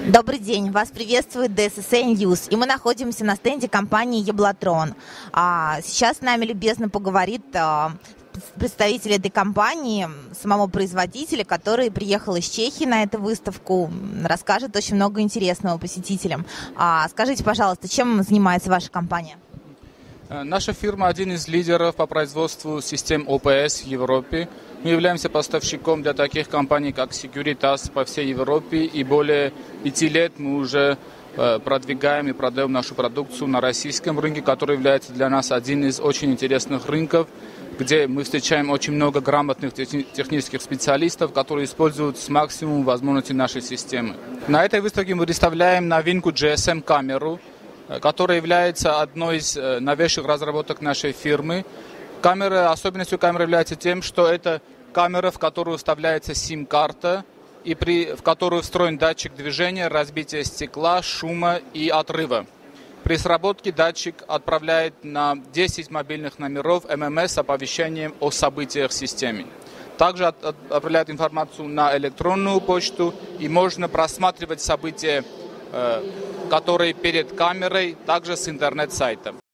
Добрый день, вас приветствует DSSA News, и мы находимся на стенде компании Ебlatrон. Сейчас с нами любезно поговорит представитель этой компании, самого производителя, который приехал из Чехии на эту выставку, расскажет очень много интересного посетителям. Скажите, пожалуйста, чем занимается ваша компания? Наша фирма один из лидеров по производству систем ОПС в Европе. Мы являемся поставщиком для таких компаний, как Securitas по всей Европе, и более 5 лет мы уже продвигаем и продаем нашу продукцию на российском рынке, который является для нас один из очень интересных рынков, где мы встречаем очень много грамотных технических специалистов, которые используют с максимумом возможностей нашей системы. На этой выставке мы представляем новинку GSM-камеру, которая является одной из новейших разработок нашей фирмы. Особенностью камеры является тем, что это камера, в которую вставляется SIM-карта, и в которую встроен датчик движения, разбития стекла, шума и отрыва. При сработке датчик отправляет на 10 мобильных номеров ММС с оповещением о событиях в системе. Также отправляет информацию на электронную почту, и можно просматривать события, которые перед камерой, также с интернет-сайта.